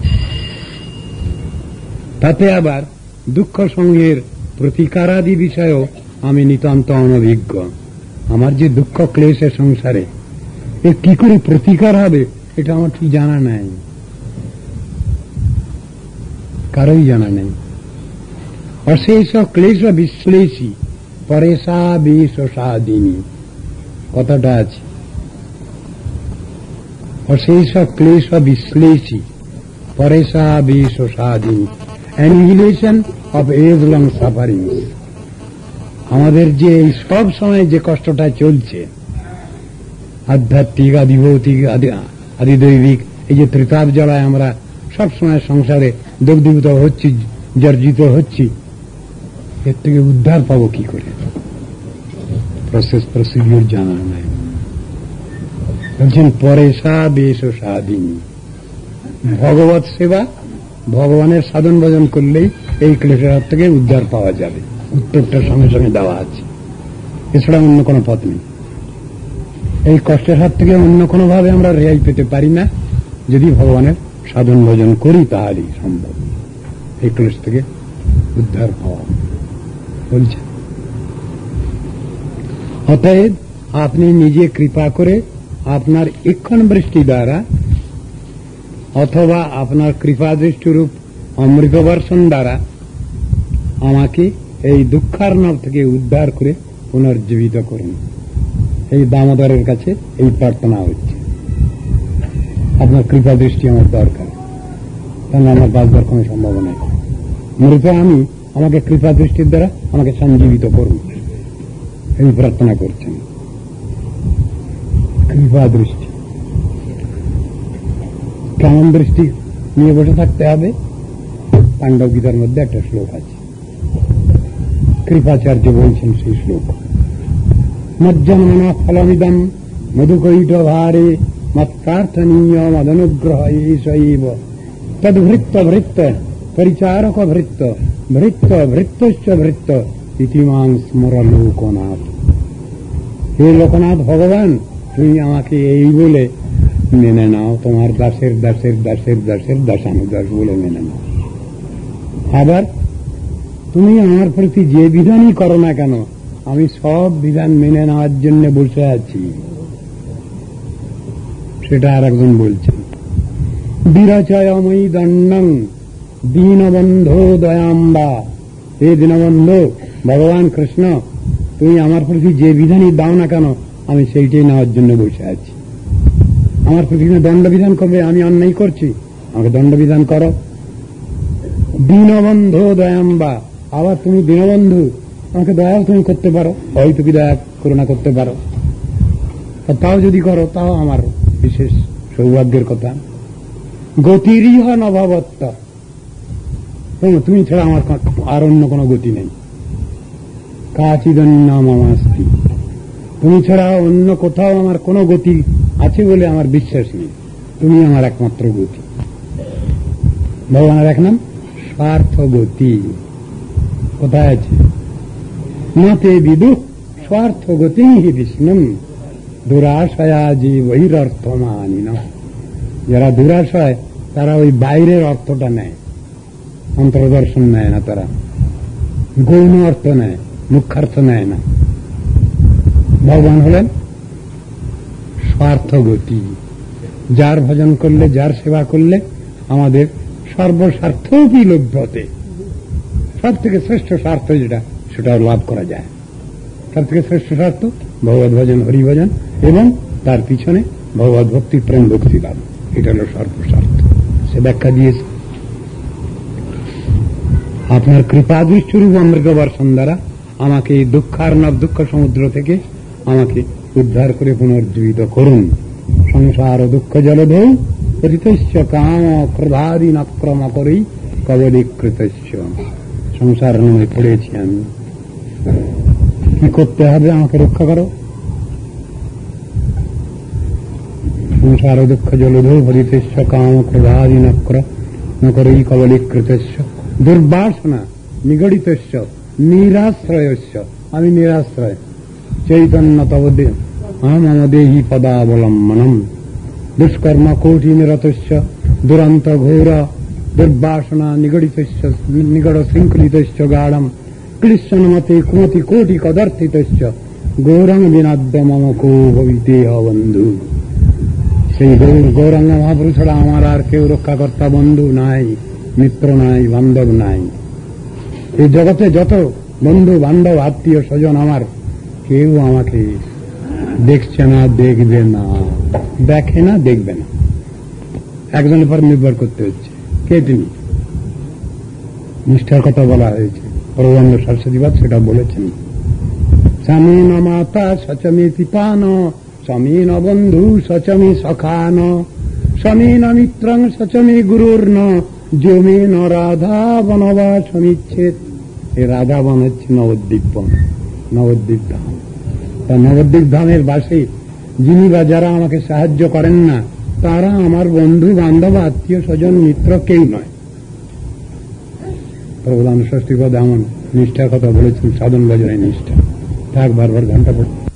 তাতে আবার দুঃখ সমূহের প্রতিকারাদি বিষয়েও আমি নিতান্ত অনভিজ্ঞ। আমার যে দুঃখ ক্লেশের সংসারে, এর কি করে প্রতিকার হবে এটা আমার ঠিক জানা নাই, কারোই জানা নেই। অশেষ ক্লেশ বিশ্লেষী পরেশা বেশ সাদিনী, কথাটা আছে। অশেষ ক্লেশ বিশ্লেষী পরেশা বেশ সাদিনী, annihilation of age long suffering. আমাদের যে এই সব সময় যে কষ্টটা চলছে, আধ্যাত্মিক আদিভৌতিক আদিদৈবিক, এই যে ত্রিতাপ জ্বালায় আমরা সব সময় সংসারে দগ্ধীভূত হচ্ছি, জর্জিত হচ্ছি, এর থেকে উদ্ধার পাবো কি করে? প্রসেস প্রসিডিউর জানা নাই। বলছেন পরেশা বেশ সাদিনী, ভগবত সেবা, ভগবানের সাধন ভজন করলেই এই ক্লেশের হাত থেকে উদ্ধার পাওয়া যাবে। উত্তরটার সঙ্গে সঙ্গে দেওয়া আছে, এছাড়া অন্য কোনো পথ নেই। এই কষ্টের হাত থেকে অন্য কোনো ভাবে আমরা রেহাই পেতে পারি না, যদি ভগবানের সাধন ভজন করি তাহলেই সম্ভব এই ক্লেশ থেকে উদ্ধার পাওয়া। বলছে অতএব আপনি নিজে কৃপা করে আপনার ইক্ষণ বৃষ্টি দ্বারা অথবা আপনার কৃপা দৃষ্টিরূপ অমৃত বর্ষণ দ্বারা আমাকে এই দুঃখার্ণব থেকে উদ্ধার করে পুনর্জীবিত করুন। এই দামোদরের কাছে এই প্রার্থনা হচ্ছে, আপনার কৃপা দৃষ্টি আমার দরকার, তাহলে আমার বাঁচবার কোনো সম্ভাবনা নেই। মৃত আমি, আমাকে কৃপা দৃষ্টির দ্বারা আমাকে সঞ্জীবিত করুন, এই প্রার্থনা করছেন। কৃপা দৃষ্টি কেমন দৃষ্টি নিয়ে বসে থাকতে হবে? পাণ্ডব গীতার মধ্যে একটা শ্লোক আছে, কৃপাচার্য বলছেন সেই শ্লোক, মজ্জনমন ফলমিদম মধুকৈট ভারে মৎপ্রার্থনীয় মদনুগ্রহ এইব তদ্ভৃত্ত ভৃত্ত পরিচারক ভৃত্ত ভৃত্ত ভৃত্তশ্চ ভৃত্ত ইতিমাং স্মর লোকনাথ। হে লোকনাথ ভগবান, তুমি আমাকে এই বলে মেনে নাও, তোমার দাসের দাসের দাসের দাসের দাসানুদাস বলে মেনে নাও। আবার তুমি আমার প্রতি যে বিধানই করো না কেন, আমি সব বিধান মেনে নেওয়ার জন্য বসে আছি। সেটা আর একজন বলছেন, বিরচয়ময়ী দণ্ডং দীনবন্ধো দয়াম্বা। হে দীনবন্ধু ভগবান কৃষ্ণ, তুমি আমার প্রতি যে বিধানই দাও না কেন, আমি সেইটাই নেওয়ার জন্য বসে আছি। আমার প্রতি দণ্ডবিধান করবে, আমি অন্যায় করছি, আমাকে দণ্ডবিধান করো। দীনবন্ধু দয়াম্বা, আবার তুমি দীনবন্ধু, আমাকে দয়াও তুমি করতে পারো, হয়তো কি দয়া করুণা করতে পারো, তাও যদি করো তাও আমার বিশেষ সৌভাগ্যের কথা। গতিরিহ নভবত্ত, তুমি ছাড়া আমার আর অন্য কোনো গতি নেই। কাচিদন্য মামাস্তি, তুমি ছাড়া অন্য কোথাও আমার কোনো গতি আছে বলে আমার বিশ্বাস নেই, তুমি আমার একমাত্র গতি। ভগবানের এক নাম স্বার্থ গতি। কোথায় আছে? নতে বিদু স্বার্থ গতি হি বিষ্ণুম দুরাশয়া জীবৈরর্থ মানিন। যারা দুরাশয় তারা ওই বাইরের অর্থটা নেয়, অন্তর্দর্শন নেয় না, তারা গৌণ অর্থ নেয়, মুখ্যার্থ নেয় না। ভগবান হলেন স্বার্থ গতি। যার ভজন করলে, যার সেবা করলে আমাদের সর্বস্বার্থ কি লভ্যতে, সব থেকে শ্রেষ্ঠ স্বার্থ যেটা, সেটাও লাভ করা যায়। সব থেকে শ্রেষ্ঠ স্বার্থ ভগবত ভজন, হরিভজন এবং তার পিছনে ভগবত ভক্তি, প্রেম ভক্তি লাভ, এটা হল সর্বস্বার্থ। সে ব্যাখ্যা দিয়েছে, আপনার কৃপা দৃষ্টিরূপ অমৃত বর্ষণ দ্বারা আমাকে এই দুঃখার্ণব দুঃখ সমুদ্র থেকে আমাকে উদ্ধার করে পুনর্জীবিত করুন। সংসার দুঃখ জলধৌ পতিতস্য কাম ক্রোধাদীন আক্রম করেই কবলীকৃতস্য। সংসার নামে পড়েছি আমি, কি করতে হবে? আমাকে রক্ষা করো। সংসার দুঃখ জলধৌ পতিতস্য কাম ক্রোধাদীন আক্রম করেই কবলীকৃতস্য। দুর্বাসনা নিগড়িতস্য নিরাশ্রয়স্য, আমি নিরাশ্রয়। চৈতন্য তব মম দেহি পদাবলম্বনম। দুষ্কর্ম কোটি নিরতস্য দুরন্ত ঘোর দুর্বাসনা নিগড়িতস্য নিগড় শৃঙ্খলিতস্য গাঢ়ম ক্লিশ্বনমতে কুমতি কোটি কদর্থিতস্য গৌরং বিনাদ্য মম কো ভবিতেহ বন্ধু। সেই গৌর গৌরাঙ্গ মহাপুরুষ ছাড়া আমার আর কেউ রক্ষাকর্তা বন্ধু নাই, মিত্র নাই, বান্ধব নাই। এই জগতে যত বন্ধু বান্ধব আত্মীয় স্বজন আমার, কেউ আমাকে দেখছে না, দেখবে না, দেখে না, দেখবে না। একজনের উপর নির্ভর করতে হচ্ছে। কে তিনি? নিষ্ঠার কথা বলা হয়েছে, প্রবন্ধ সরস্বতীবাদ সেটা বলেছেন। স্বামীন মাতা সচমে পিতান, স্বামীন বন্ধু সচমে সখান, স্বামীন মিত্রং সচমে গুরুর্ন, জমেন রাধা বনবা সমিচ্ছেদ। এই রাধা বন হচ্ছে নবদ্বীপ বন, নবদ্বীপ ধাম। তা নবদ্বীপ ধামের বাসী যিনি বা যারা আমাকে সাহায্য করেন না, তারা আমার বন্ধু বান্ধব আত্মীয় স্বজন মিত্র কেউ নয়। প্রধান ষষ্ঠী পদ এমন নিষ্ঠার কথা বলেছেন, সাধন বাজারে নিষ্ঠা। থাক বারবার ঘন্টা পড়ে।